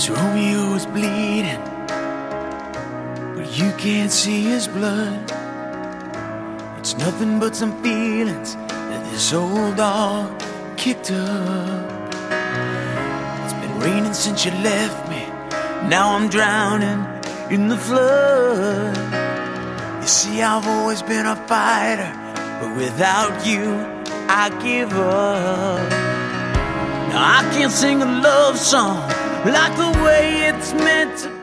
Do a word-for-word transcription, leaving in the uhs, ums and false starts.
'Cause Romeo is bleeding, but you can't see his blood. It's nothing but some feelings that this old dog kicked up. It's been raining since you left me, now I'm drowning in the flood. You see, I've always been a fighter, but without you, I give up. Now I can't sing a love song like the way it's meant to be.